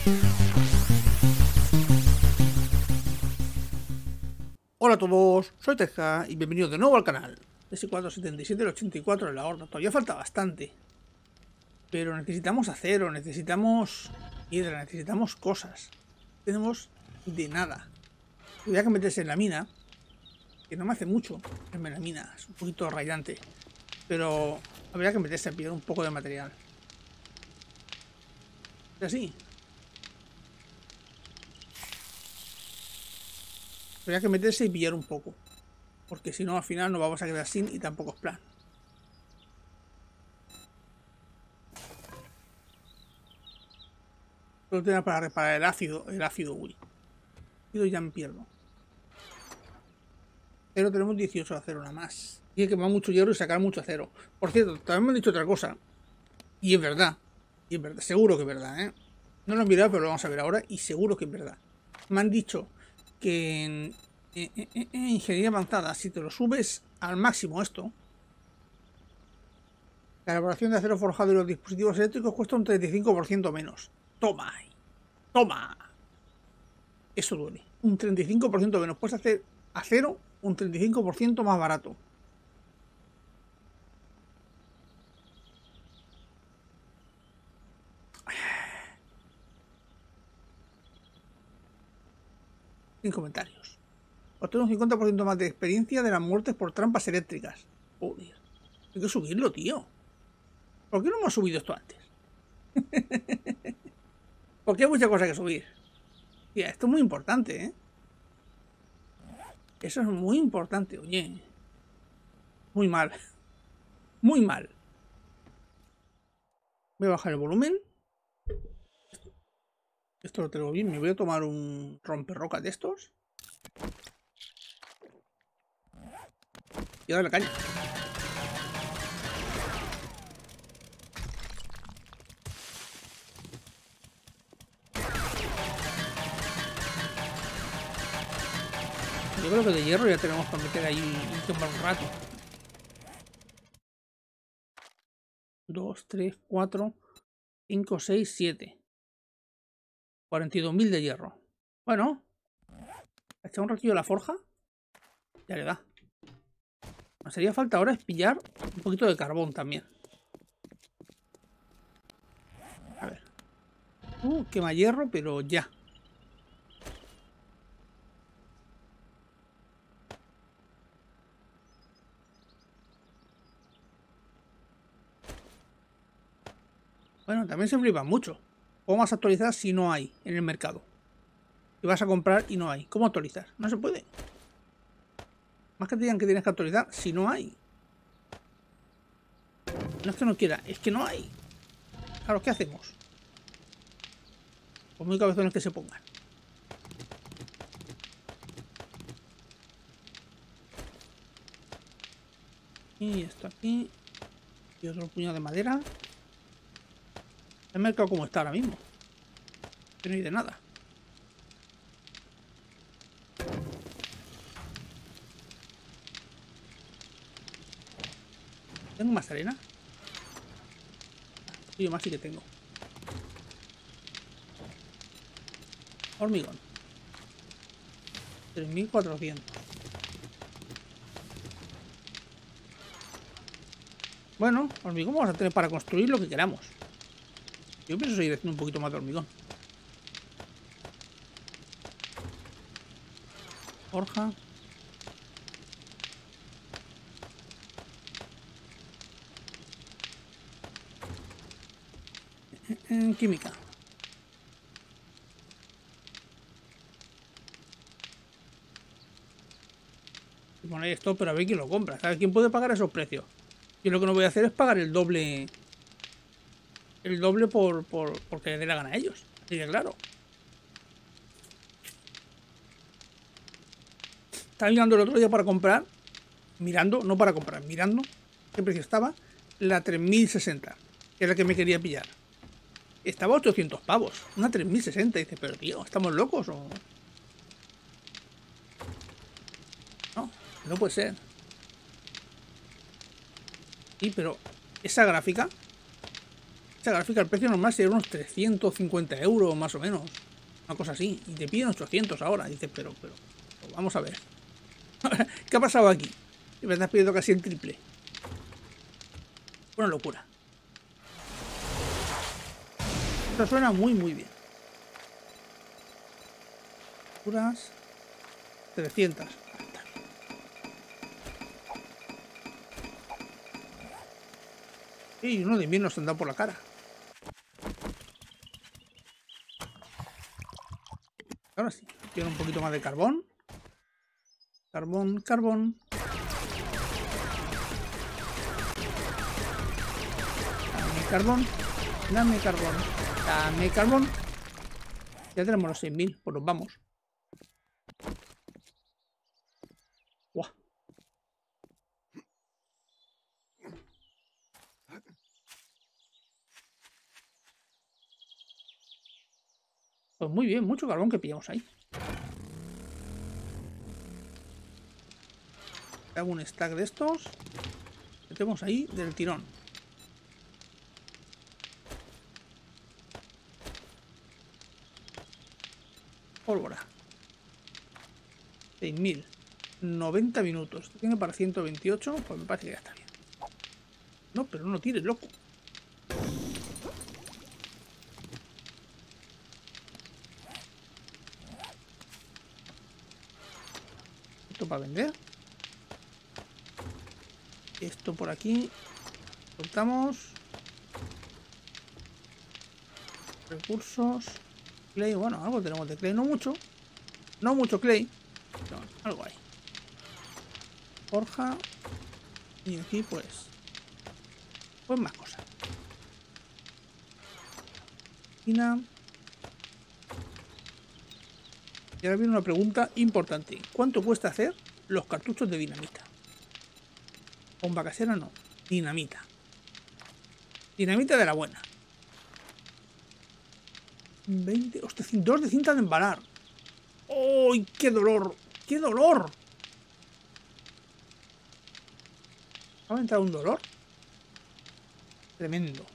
Hola a todos, soy Teja y bienvenidos de nuevo al canal. S477, el 84 de la horda. Todavía falta bastante. Pero necesitamos acero, necesitamos piedra, necesitamos cosas. No tenemos de nada. Habría que meterse en la mina, que no me hace mucho meterme en la mina, es un poquito rayante. Pero habría que meterse a pillar un poco de material. Y así. Habría que meterse y pillar un poco. Porque si no, al final nos vamos a quedar sin y tampoco es plan. Solo tengo para reparar el ácido, uy. Y ya me pierdo. Pero tenemos 18 de acero nada más. Y hay que quemar mucho hierro y sacar mucho acero. Por cierto, también me han dicho otra cosa. Y es verdad. Y es verdad, seguro que es verdad, ¿eh? No lo he mirado, pero lo vamos a ver ahora. Y seguro que es verdad. Me han dicho que en ingeniería avanzada, si te lo subes al máximo esto, la elaboración de acero forjado y los dispositivos eléctricos cuesta un 35% menos. Toma ahí. Toma. Eso duele. Un 35% menos. Puedes hacer acero un 35% más barato. Sin comentarios. Obtengo un 50% más de experiencia de las muertes por trampas eléctricas. Joder. Hay que subirlo, tío. ¿Por qué no hemos subido esto antes? Porque hay muchas cosas que subir. Tía, esto es muy importante, ¿eh? Eso es muy importante, oye. Muy mal. Muy mal. Voy a bajar el volumen. Esto lo tengo bien. Me voy a tomar un romperrocas de estos. Y a darle caña. Yo creo que de hierro ya tenemos para meter ahí y quemar un rato. 2, 3, 4, 5, 6, 7. 42.000 de hierro. Bueno. Echar un ratillo la forja. Ya le da. Lo que haría falta ahora es pillar un poquito de carbón también. A ver. Quema hierro, pero ya. Bueno, también se flipan mucho. ¿Cómo vas a actualizar si no hay en el mercado? Y vas a comprar y no hay. ¿Cómo actualizar? No se puede. Más que te digan que tienes que actualizar si no hay. No es que no quiera, es que no hay. Claro, ¿qué hacemos? Pues muy cabezones que se pongan. Y esto aquí. Y otro puñado de madera. El mercado como está ahora mismo. Que no hay de nada. ¿Tengo más arena? Yo más sí que tengo. Hormigón. 3.400. Bueno, hormigón vamos a tener para construir lo que queramos. Yo pienso seguir haciendo un poquito más de hormigón. Forja. Química. Y poner esto, pero a ver quién lo compra. ¿Sabes quién puede pagar esos precios? Yo lo que no voy a hacer es pagar el doble. El doble porque le dé la gana a ellos. Así que claro. Estaba mirando el otro día para comprar. Mirando, no para comprar, mirando qué precio estaba. La 3060, que es la que me quería pillar. Estaba a 800 pavos. Una 3060. Dice, pero tío, ¿estamos locos o...? No, no puede ser. Sí, pero esa gráfica Esta gráfica, el precio normal sería unos 350 euros más o menos. Una cosa así. Y te piden 800 ahora. Y dices, pero, vamos a ver. ¿Qué ha pasado aquí? Y me estás pidiendo casi el triple. Una locura. Esto suena muy, muy bien. Puras 300. Y uno de invierno se han dado por la cara. Ahora sí, tiene un poquito más de carbón. Carbón, carbón. Dame carbón. Dame carbón. Dame carbón. Ya tenemos los 6000, pues nos vamos. ¡Guau! Pues muy bien, mucho carbón que pillamos ahí. Hago un stack de estos. Metemos ahí del tirón. Pólvora. 6000. 90 minutos. Tiene para 128. Pues me parece que ya está bien. No, pero no tires, loco. Esto para vender. Esto por aquí. Soltamos. Recursos. Clay. Bueno, algo tenemos de clay. No mucho. No mucho clay. Pero bueno, algo hay. Forja. Y aquí pues más cosas. China. Y ahora viene una pregunta importante. ¿Cuánto cuesta hacer los cartuchos de dinamita? Bomba casera no. Dinamita. Dinamita de la buena. 20. Hostia, 2 de cinta de embalar. ¡Uy, qué dolor! ¡Qué dolor! ¿Ha entrado un dolor? Tremendo.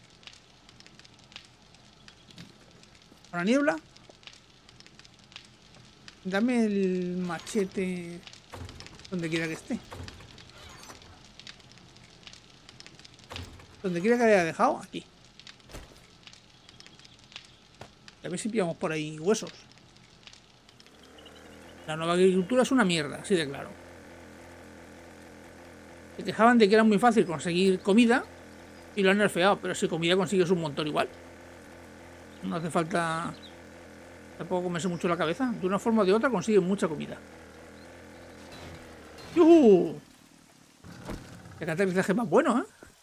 ¿Para niebla? Dame el machete donde quiera que esté. Donde quiera que haya dejado, aquí. A ver si pillamos por ahí huesos. La nueva agricultura es una mierda, así de claro. Se quejaban de que era muy fácil conseguir comida y lo han nerfeado, pero si comida consigues un montón igual. No hace falta tampoco comerse mucho la cabeza. De una forma o de otra consigues mucha comida. ¡Yuhu! El aterrizaje más bueno, ¿eh?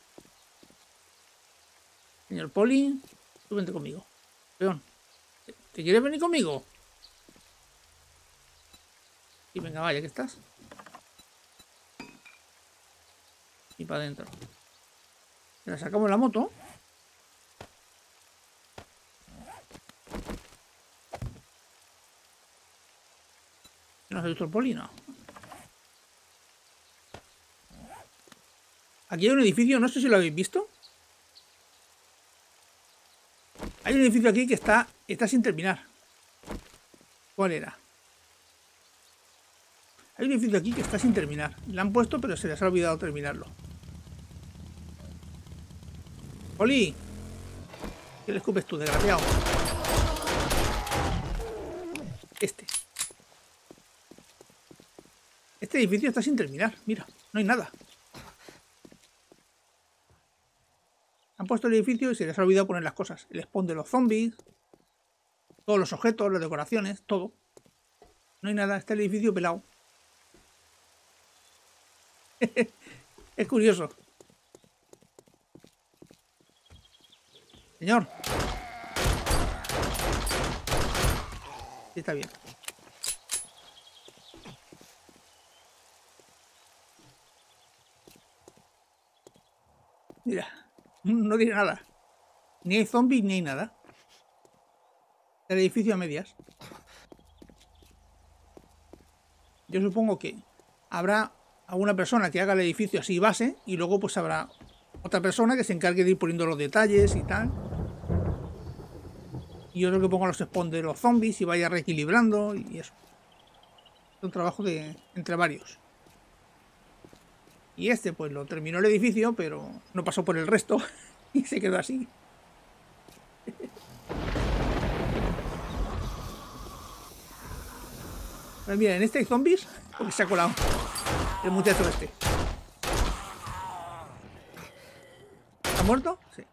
Señor Poli, tú vente conmigo. Peón, ¿te quieres venir conmigo? Y venga, vaya, que estás. Y para adentro. Le sacamos la moto. ¿No has visto el Poli? No. Aquí hay un edificio, no sé si lo habéis visto. Hay un edificio aquí que está sin terminar. ¿Cuál era? Hay un edificio aquí que está sin terminar. Le han puesto, pero se les ha olvidado terminarlo. ¡Oli! ¿Qué le escupes tú, desgraciado? Este edificio está sin terminar. Mira, no hay nada. Han puesto el edificio y se les ha olvidado poner las cosas. El spawn de los zombies, todos los objetos, las decoraciones, todo. No hay nada, está el edificio pelado. Es curioso. Señor. Sí, está bien. Mira, no tiene nada. Ni hay zombies ni hay nada. El edificio a medias. Yo supongo que habrá alguna persona que haga el edificio así base y luego pues habrá otra persona que se encargue de ir poniendo los detalles y tal. Y otro que ponga los spawns de los zombies y vaya reequilibrando y eso. Es un trabajo entre varios. Y este pues lo terminó el edificio, pero no pasó por el resto y se quedó así. Pues mira, en este hay zombies porque se ha colado el muchacho este. ¿Está muerto? Sí.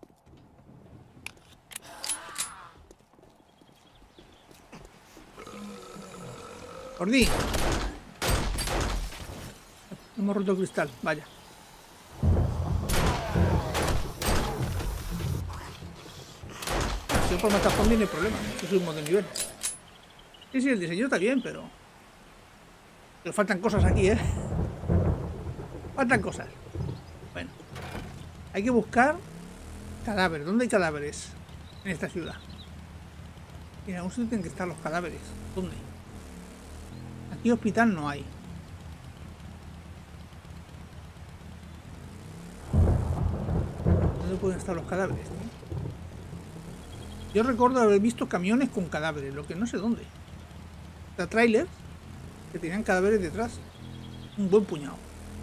Ordi. Hemos roto el cristal, vaya. Si por matar zombies no hay problema, si subimos de nivel. Sí, el diseño está bien, pero faltan cosas aquí, ¿eh? Faltan cosas. Bueno, hay que buscar cadáveres. ¿Dónde hay cadáveres en esta ciudad? En algún sitio tienen que estar los cadáveres. ¿Dónde? Aquí hospital no hay. ¿Dónde pueden estar los cadáveres, tío? Yo recuerdo haber visto camiones con cadáveres, lo que no sé dónde. O trailers que tenían cadáveres detrás. Un buen puñado.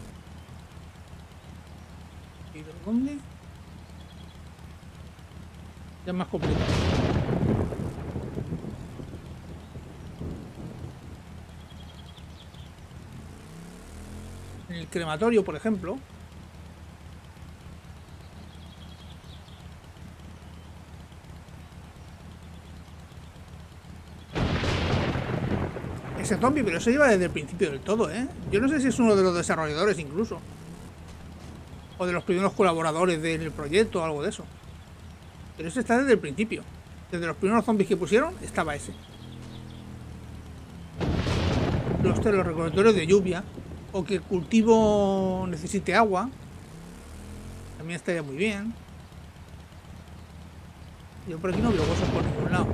¿Y de dónde? Ya es más complicado. En el crematorio, por ejemplo. Ese zombie, pero eso lleva desde el principio del todo, ¿eh? Yo no sé si es uno de los desarrolladores incluso. O de los primeros colaboradores del proyecto o algo de eso. Pero ese está desde el principio. Desde los primeros zombies que pusieron, estaba ese. Los recolectores de lluvia. O que el cultivo necesite agua. También estaría muy bien. Yo por aquí no veo huesos por ningún lado.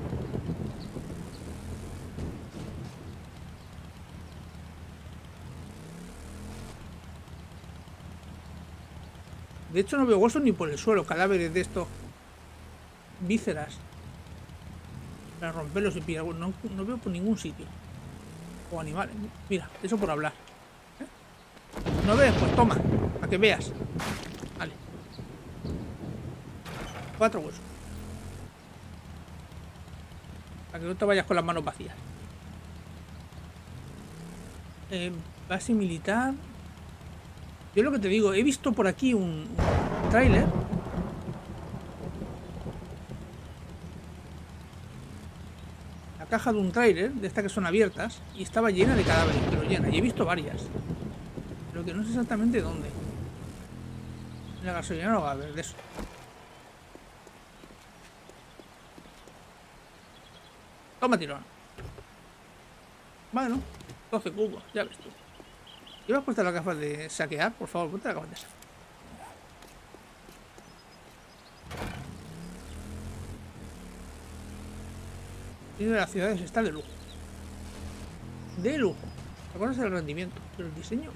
De hecho no veo huesos ni por el suelo. Cadáveres de estos vísceras para romperlos y pillar. No veo por ningún sitio. O animales. Mira, eso por hablar. ¿No ves? Pues toma, para que veas. Vale. 4 huesos. Para que no te vayas con las manos vacías. Base militar. Yo lo que te digo, he visto por aquí un tráiler. La caja de un tráiler, de estas que son abiertas, y estaba llena de cadáveres, pero llena. Y he visto varias. Pero que no sé exactamente dónde. En la gasolina no va a haber de eso. Toma tirón. Bueno, 12 cubos, ya ves tú. ¿Llevas puesta las gafas de saquear? Por favor, ponte las gafas de saquear. Y de las ciudades está de lujo. De lujo. ¿Te acuerdas del rendimiento? Pero el diseño.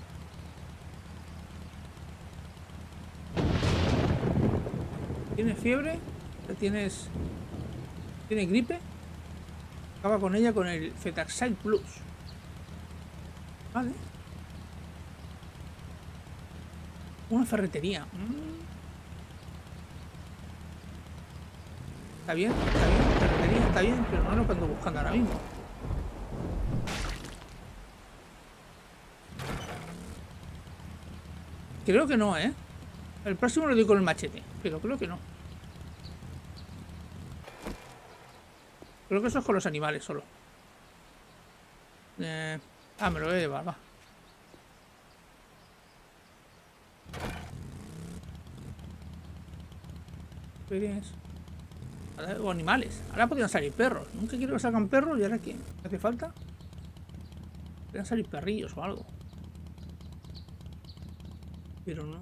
¿Tienes fiebre? ¿Tienes gripe? Acaba con ella con el Cetaxile Plus. Vale. Una ferretería. Está bien, ferretería está bien, pero no lo ando buscando ahora mismo. Creo que no, ¿eh? El próximo lo doy con el machete, pero creo que no. Creo que eso es con los animales solo. Me lo voy a llevar, va. O animales. Ahora podrían salir perros. Nunca quiero que salgan perros y ahora ¿qué hace falta? Podrían salir perrillos o algo. Pero no.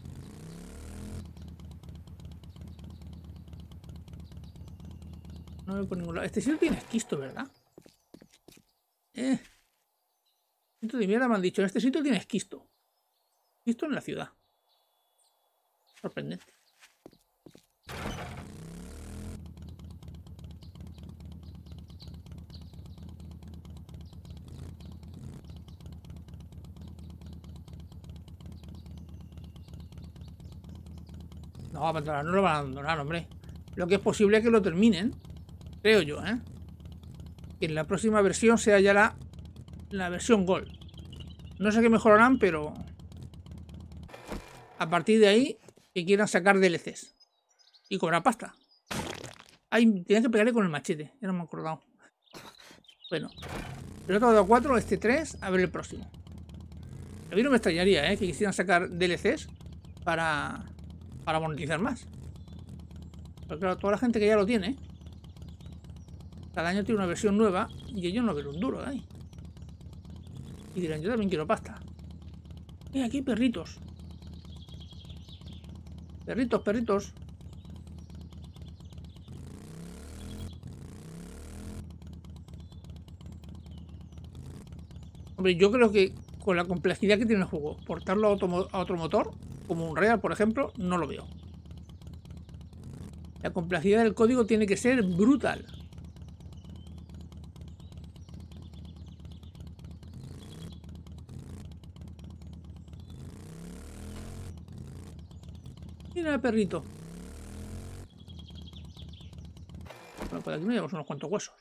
No veo por ningún lado. Este sitio tiene esquisto, ¿verdad? Sitio de mierda me han dicho. Este sitio tiene esquisto. Esquisto en la ciudad. Sorprendente. No, abandonar, no lo van a abandonar, hombre. Lo que es posible es que lo terminen. Creo yo, ¿eh? Que en la próxima versión sea ya la versión Gold. No sé qué mejorarán, pero a partir de ahí que quieran sacar DLCs y cobrar pasta. Ay, tenía que pegarle con el machete, ya no me he acordado. Bueno, el otro de 4, este 3, a ver el próximo. A mí no me extrañaría, que quisieran sacar DLCs para monetizar más. Pero claro, toda la gente que ya lo tiene, cada año tiene una versión nueva y ellos no ven un duro de ahí. Y dirán, yo también quiero pasta. Aquí hay perritos. Perritos, perritos. Hombre, yo creo que con la complejidad que tiene el juego, portarlo a otro motor, como un Real, por ejemplo, no lo veo. La complejidad del código tiene que ser brutal. Mira el perrito. Bueno, por aquí me llevamos unos cuantos huesos.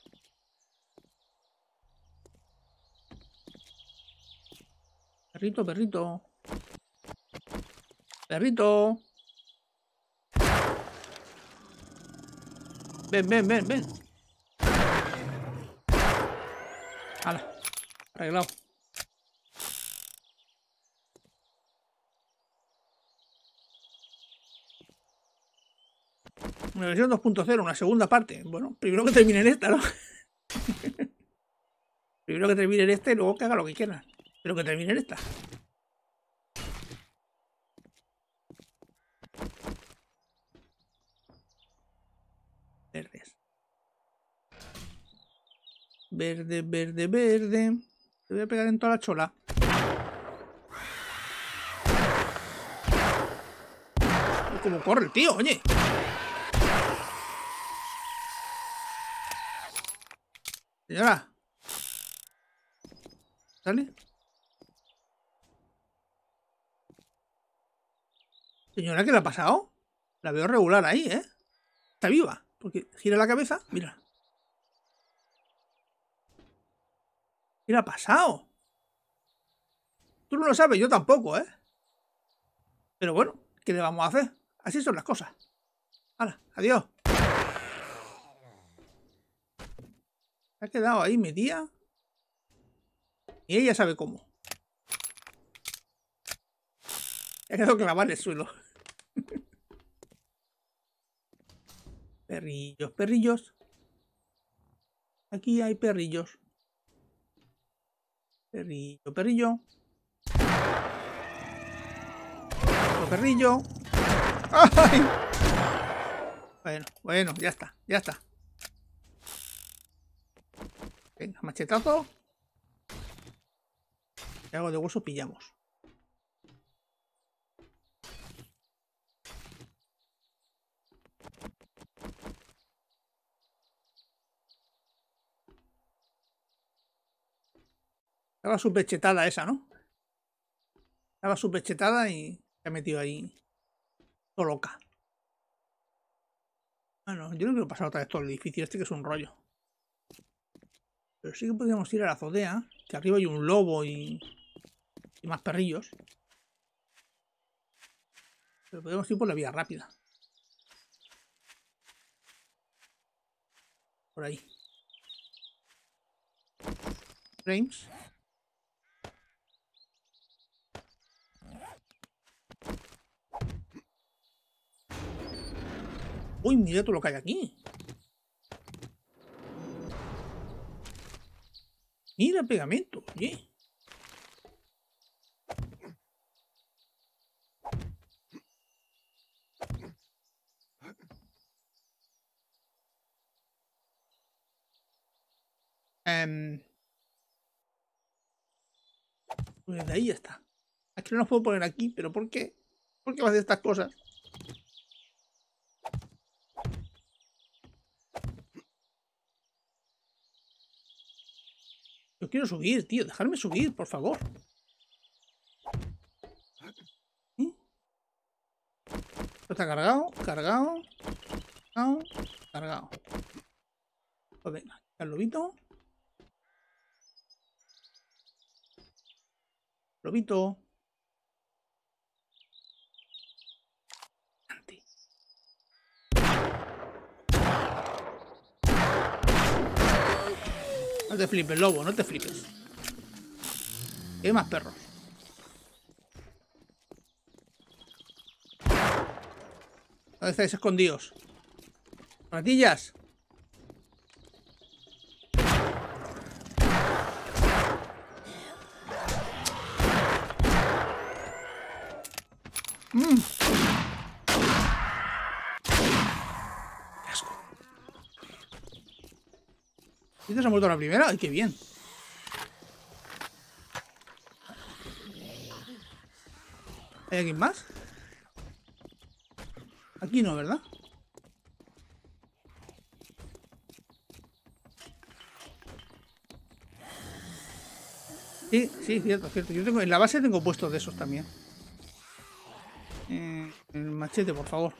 Perrito, perrito. Perrito. Ven, ven, ven, ven. Hala. Arreglado. Una versión 2.0, una segunda parte. Bueno, primero que terminen esta, ¿no? Primero que terminen esta y luego que haga lo que quieran. Pero que terminen esta. Verdes. Verde, verde, verde. Te voy a pegar en toda la chola. Como corre el tío, oye. Señora. ¿Sale? Señora, ¿qué le ha pasado? La veo regular ahí, ¿eh? Está viva. Porque gira la cabeza. Mira. ¿Qué le ha pasado? Tú no lo sabes, yo tampoco, ¿eh? Pero bueno, ¿qué le vamos a hacer? Así son las cosas. ¡Hala! ¡Adiós! Se ha quedado ahí metida. Y ella sabe cómo. Se ha quedado clavada en el suelo. Perrillos, perrillos. Aquí hay perrillos. Perrillo, perrillo. Otro perrillo. ¡Ay! Bueno, bueno, ya está, ya está. Venga, machetazo. Y algo de hueso pillamos. Estaba súper chetada esa, ¿no? Estaba súper chetada y se ha metido ahí todo loca. Bueno, yo no quiero pasar otra vez todo el edificio este que es un rollo. Pero sí que podríamos ir a la azotea, que arriba hay un lobo y más perrillos. Pero podemos ir por la vía rápida. Por ahí. Frames. Uy, mira todo lo que hay aquí. Mira el pegamento, oye. Pues de ahí ya está. Es que no los puedo poner aquí, pero ¿por qué? ¿Por qué vas a hacer estas cosas? Yo quiero subir, tío. Dejarme subir, por favor. ¿Sí? Esto está cargado, cargado, cargado, cargado. Pues venga, el lobito. Lobito. No te flipes, lobo, no te flipes. Hay más perros. ¿Dónde estáis escondidos? ¡Ratillas! ¡Qué asco! ¿Y te has muerto a la primera? ¡Ay, qué bien! ¿Hay alguien más? Aquí no, ¿verdad? Sí, sí, cierto, cierto. Yo tengo, en la base tengo puestos de esos también. El machete, por favor.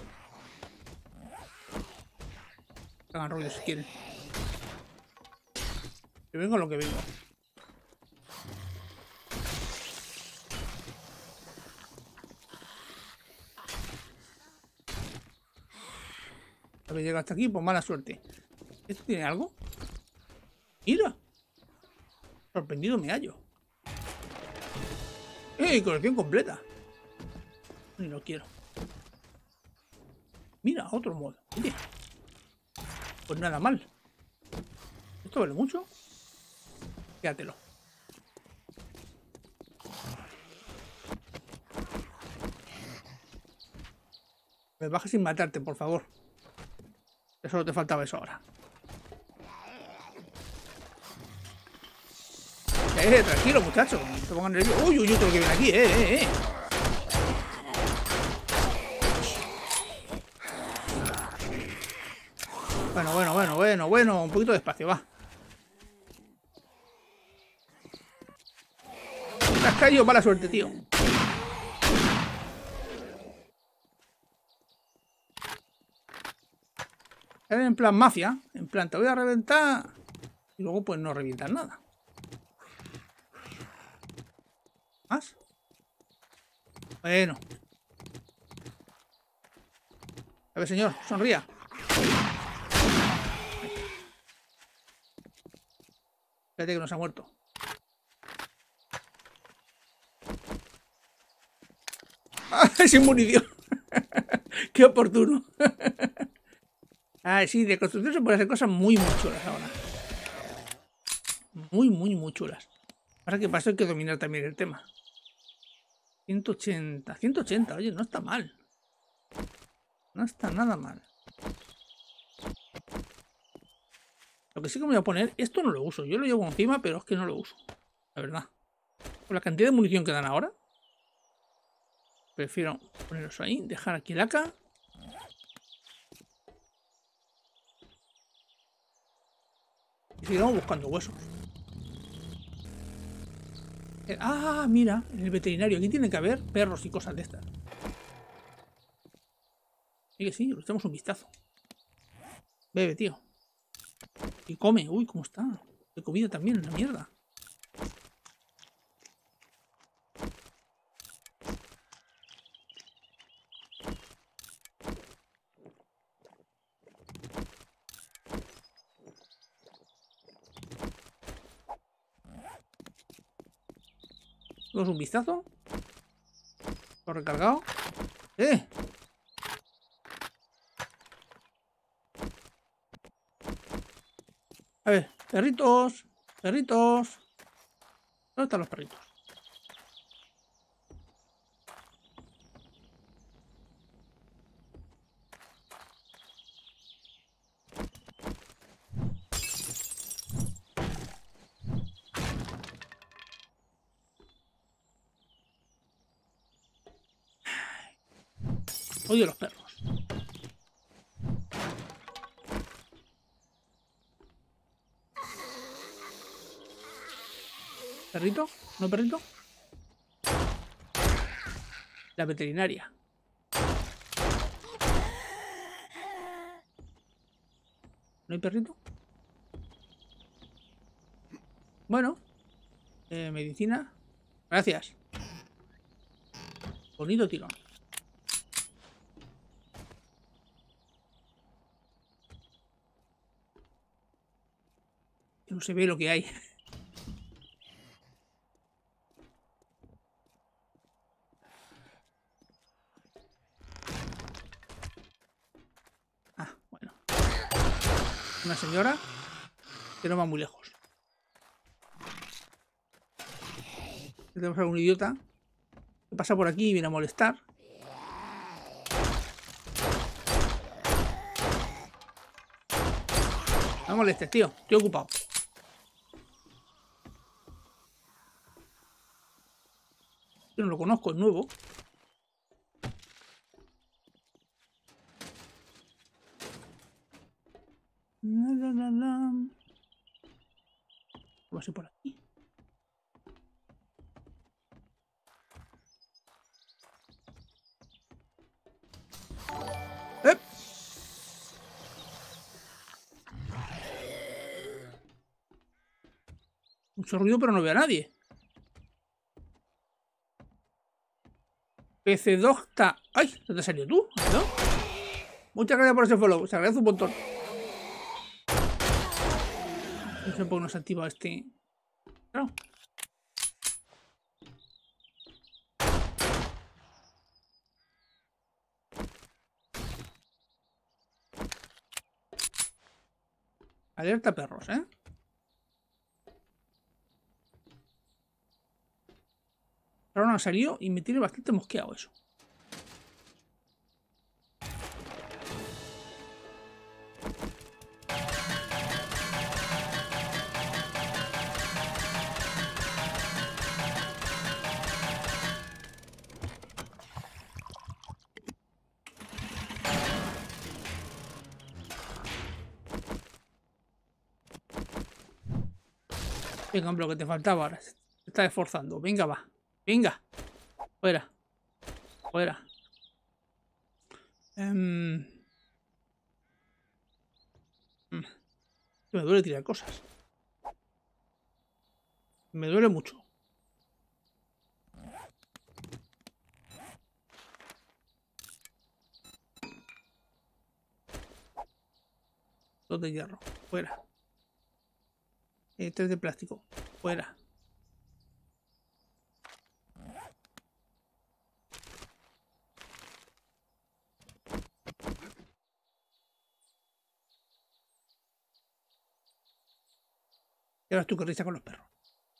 Hagan rollo si quieren. Que vengo a lo que vengo. A ver, llega hasta aquí, pues mala suerte. ¿Esto tiene algo? ¡Mira! Sorprendido me hallo. Colección completa. Ni lo quiero. Mira, otro modo. Oye. Pues nada mal. ¿Esto vale mucho? Quédatelo. Me baja sin matarte, por favor. Solo te faltaba eso ahora. Tranquilo, muchachos. No se pongan nerviosos. Uy, uy, uy, todo lo que viene aquí, Bueno. Un poquito despacio, va. Te has caído, mala suerte, tío. En plan mafia. En plan, te voy a reventar. Y luego, pues, no revientas nada. ¿Más? Bueno. A ver, señor, sonría. Espérate que nos ha muerto. ¡Ah, sin munición! ¡Qué oportuno! Ah, sí, de construcción se puede hacer cosas muy chulas ahora. Muy chulas. Ahora que pasa hay que dominar también el tema. 180, oye, no está mal. No está nada mal. Lo que sí que me voy a poner, esto no lo uso. Yo lo llevo encima, pero es que no lo uso. La verdad. Con la cantidad de munición que dan ahora, prefiero ponerlos ahí, dejar aquí el AK. Y sigamos buscando huesos. Ah, mira, en el veterinario. Aquí tiene que haber perros y cosas de estas. Sí que sí, le echamos un vistazo. Bebe, tío. Y come. Uy, ¿cómo está? De comida también, la mierda. Damos un vistazo. Lo recargado. A ver, perritos. Perritos. ¿Dónde están los perritos? Odio los perros. ¿Perrito? ¿No hay perrito? La veterinaria. ¿No hay perrito? Bueno. Medicina. Gracias. Bonito tirón. No se ve lo que hay. Ah, bueno. Una señora que no va muy lejos. Tenemos algún idiota que pasa por aquí y viene a molestar. No molestes, tío. Estoy ocupado. Yo no lo conozco, es nuevo. Va a ser por aquí. ¡Eh! Mucho ruido, pero no veo a nadie. PC Docta. ¡Ay! ¿Dónde has salido tú? ¿No? Muchas gracias por ese follow. Se agradece un montón. No sé por qué no se activa este. Claro. Alerta perros, ¿eh? Ahora no ha salido y me tiene bastante mosqueado eso. Venga, hombre, lo que te faltaba ahora. Se está esforzando. Venga, va. Venga. Fuera. Fuera. Me duele tirar cosas. Me duele mucho. Dos de hierro. Fuera. 3 de plástico. Fuera. Y ahora tú que risa con los perros.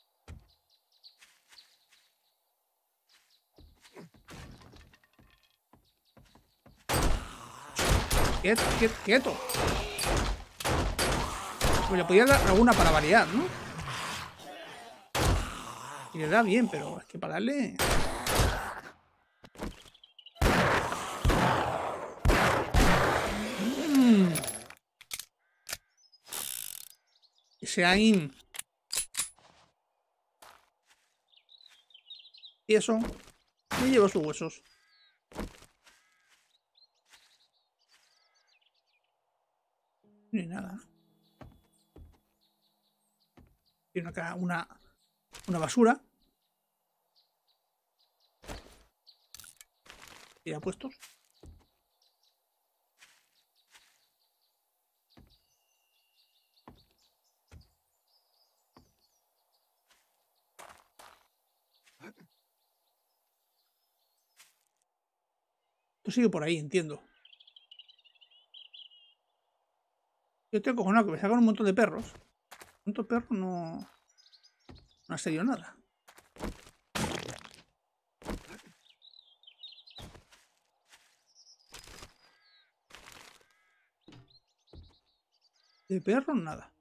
Quieto, quieto, quieto. Pues le podía dar alguna para variar, ¿no? Y le da bien, pero es que para darle... Ese AIM. Y eso. Me llevo sus huesos. No hay nada. Tiene acá una basura. Tira puestos. Esto sigue por ahí, entiendo. Yo estoy acojonado que me sacan un montón de perros. ¿Cuántos perros? No ha salido nada. De perros, nada.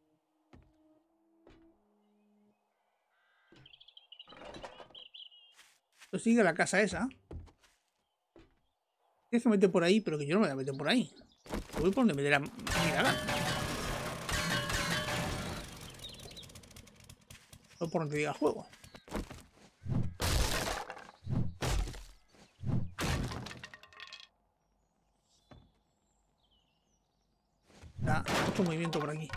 Esto sigue la casa esa. Tienes que meter por ahí, pero que yo no me voy a meter por ahí. Voy por donde me dé la gana. No por donde diga el juego. movimiento por aquí.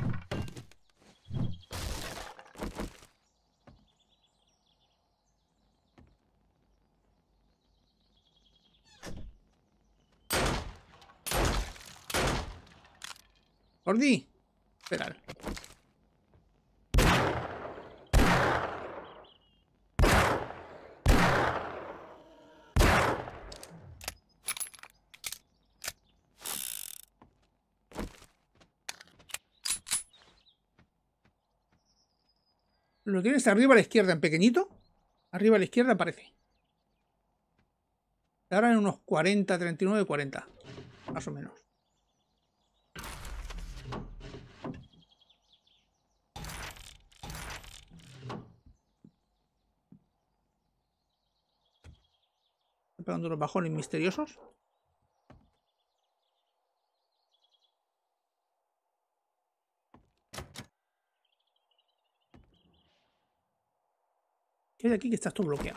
Gordi, esperar. ¿Lo tienes arriba a la izquierda en pequeñito? Arriba a la izquierda aparece. Ahora en unos 40, 39, 40. Más o menos. Estoy pegando unos bajones misteriosos. ¿Qué hay de aquí que está todo bloqueado?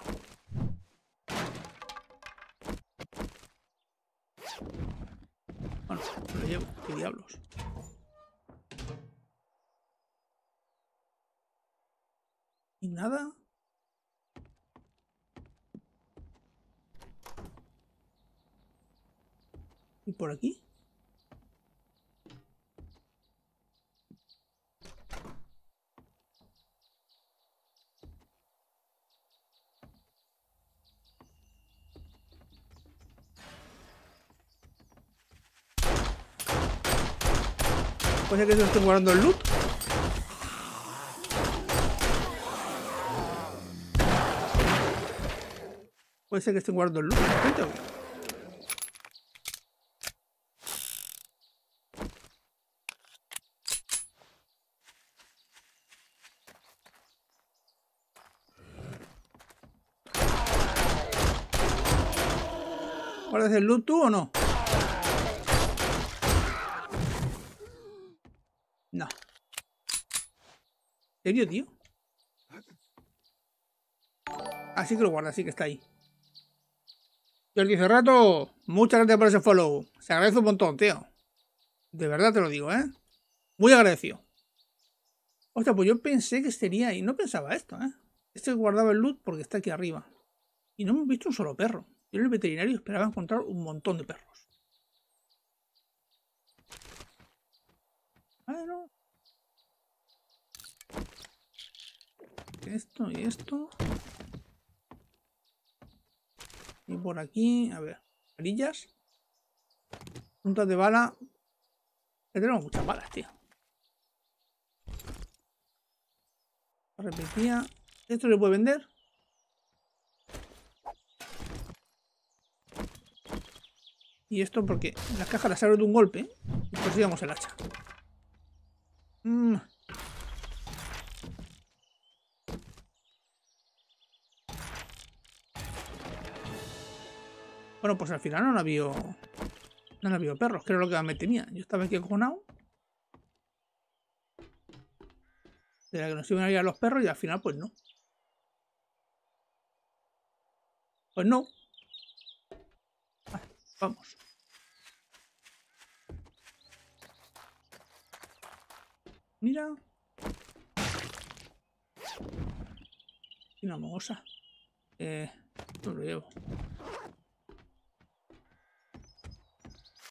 Bueno, me lo llevo. ¿Qué diablos? ¿Y nada? ¿Y por aquí? ¿Puede ser que se esté guardando el loot? Puede ser que estén guardando el loot. ¿Guardas el loot tú o no? No. ¿En serio, tío? Así que lo guarda, así que está ahí. Jordi Cerrato, muchas gracias por ese follow. Se agradece un montón, tío. De verdad te lo digo, ¿eh? Muy agradecido. Hostia, pues yo pensé que estaría ahí. No pensaba esto, ¿eh? Este guardaba el loot porque está aquí arriba. Y no hemos visto un solo perro. Yo en el veterinario esperaba encontrar un montón de perros. Bueno. Esto y esto. Y por aquí, a ver. Varillas. Puntas de bala. Que tenemos muchas balas, tío. Repetía. ¿Esto se puede vender? Y esto porque las cajas las abro de un golpe. Y consigamos el hacha. Bueno, pues al final no han habido perros, que era lo que me tenía. Yo estaba aquí acojonado. De la que nos iban a ir a los perros y al final pues no. Pues no. Vale, vamos. Mira. Y una mogosa. No lo llevo.